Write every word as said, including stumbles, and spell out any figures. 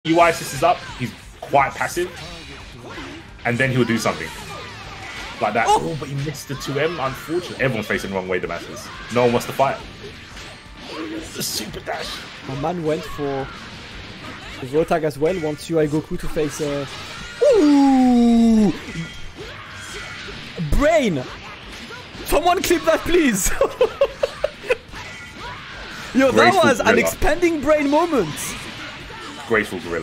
U I assists up, he's quite passive, and then he'll do something like that. Oh, but he missed the two M, unfortunately. Everyone's facing the wrong way, the Masters. No one wants to fight. The super dash. My man went for the Zoro tag as well, wants U I Goku to face uh... Ooh! Brain! Someone clip that, please! Yo, that Graceful was gorilla. an expanding brain moment! Graceful gorilla.